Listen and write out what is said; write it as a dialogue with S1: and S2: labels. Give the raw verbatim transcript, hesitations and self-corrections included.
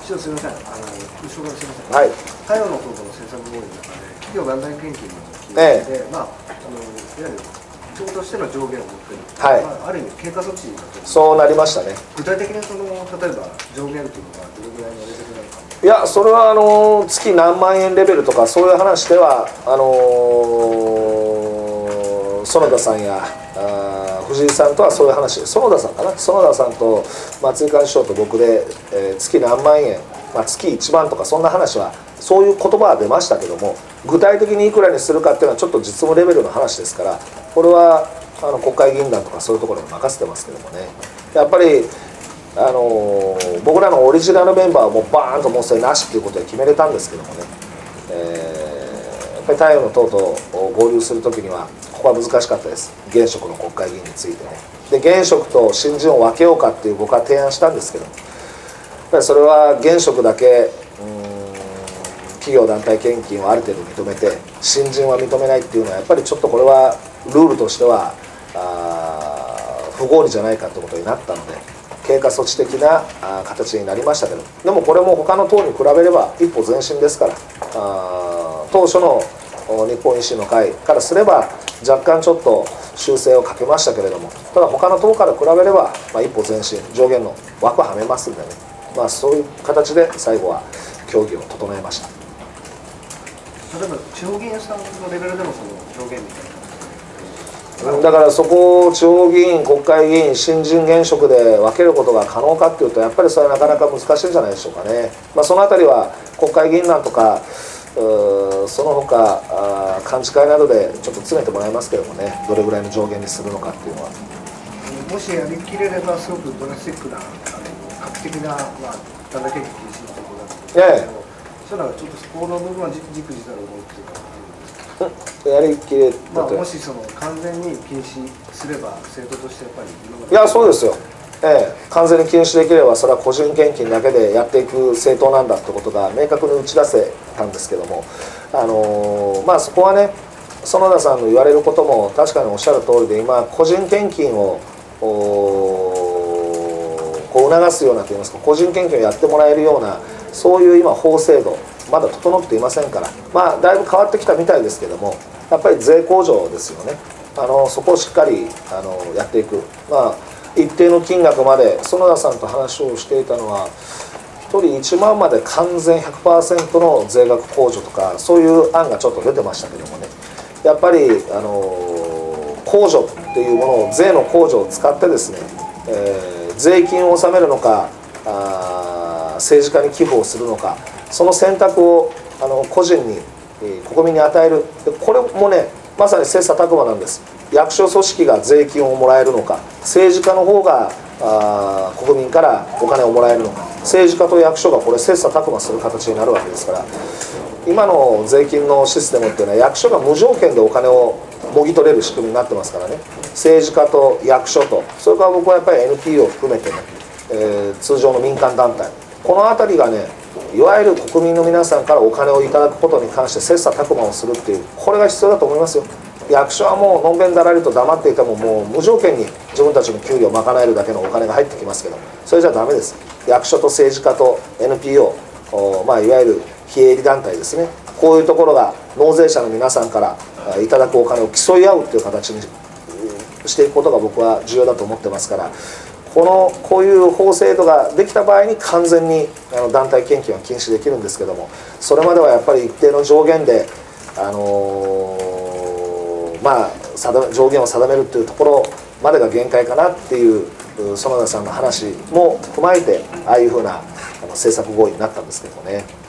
S1: 一応すみません、あの後ろからすみません、
S2: はい、
S1: 太陽の党との政策合意の中で、企業団体献金の規約で、ええ、まあ、あのいわゆる党としての上限を持っている、はい、まあ、ある意味、経過措置だと、そうなりましたね。具体的にその例えば上限というのは、どれぐらいのレベルなのか。
S2: いや、それはあの月何万円レベルとか、そういう話では、あのー、園田さんやあ藤井さんとはそういう話、園田さんかな、園田さんと松井幹事長と僕で、えー、月何万円、まあ、月いちまんとか、そんな話は、そういう言葉は出ましたけども、具体的にいくらにするかっていうのは、ちょっと実務レベルの話ですから、これはあの国会議員団とかそういうところに任せてますけどもね、やっぱり。あのー、僕らのオリジナルメンバーはもうバーンともうそれなしっていうことで決めれたんですけどもね、えー、やっぱり太陽の党と合流するときにはここは難しかったです。現職の国会議員についてね。で現職と新人を分けようかっていう僕は提案したんですけど、やっぱりそれは現職だけうーん企業団体献金をある程度認めて新人は認めないっていうのはやっぱりちょっとこれはルールとしてはあ不合理じゃないかということになったので。経過措置的な形になりましたけど、でもこれも他の党に比べれば一歩前進ですから、あ当初の日本維新の会からすれば若干ちょっと修正をかけましたけれども、ただ他の党から比べれば、まあ、一歩前進、上限の枠はめますんでね、まあ、そういう形で最後は協議を整えました。
S1: 例えば地方議員さんのレベルでもその上限みたいな、
S2: だからそこを地方議員、国会議員、新人現職で分けることが可能かっていうと、やっぱりそれはなかなか難しいんじゃないでしょうかね。まあ、そのあたりは国会議員団とか、その他幹事会などでちょっと詰めてもらいますけどもね、どれぐらいの上限にするのかっていうのは。
S1: もしやりきれれば、すごくドラスティックな、あの画期的な、まあ、団体献金禁止のところだったんですけど、ええ、そしたらちょっとそこの部分はじくじたる思いっていうか。
S2: やりきれ
S1: まあもしその完全に禁止すれば政党としてやっぱり
S2: いやそうですよ、ええ、完全に禁止できればそれは個人献金だけでやっていく政党なんだってことが明確に打ち出せたんですけども、あのー、まあそこはね園田さんの言われることも確かにおっしゃる通りで、今個人献金をこう促すようなといいますか、個人献金をやってもらえるようなそういう今法制度まだ整っていませんから、まあだいぶ変わってきたみたいですけども、やっぱり税控除ですよね。あのそこをしっかりあのやっていく、まあ一定の金額まで園田さんと話をしていたのはひとりいちまんまで完全 ひゃくパーセント の税額控除とかそういう案がちょっと出てましたけどもね、やっぱりあの控除っていうものを税の控除を使ってですね、えー、税金を納めるのかあ政治家に寄付をするのか、その選択をあの個人に国民に与える、これもねまさに切磋琢磨なんです。役所組織が税金をもらえるのか、政治家の方があ国民からお金をもらえるのか、政治家と役所がこれ切磋琢磨する形になるわけですから、今の税金のシステムっていうのは役所が無条件でお金をもぎ取れる仕組みになってますからね、政治家と役所と、それから僕はやっぱり エヌピーオー を含めてね、えー、通常の民間団体、この辺りがねいわゆる国民の皆さんからお金をいただくことに関して切磋琢磨をするっていう、これが必要だと思いますよ。役所はもうのんべんだらりと黙っていてももう無条件に自分たちの給料を賄えるだけのお金が入ってきますけど、それじゃダメです。役所と政治家と エヌピーオー、まあ、いわゆる非営利団体ですね、こういうところが納税者の皆さんからいただくお金を競い合うっていう形にしていくことが僕は重要だと思ってますから、このこういう法制度ができた場合に完全にあの団体献金は禁止できるんですけども、それまではやっぱり一定の上限で、あのー、まあ上限を定めるっていうところまでが限界かなっていう園田さんの話も踏まえて、ああいうふうな政策合意になったんですけどもね。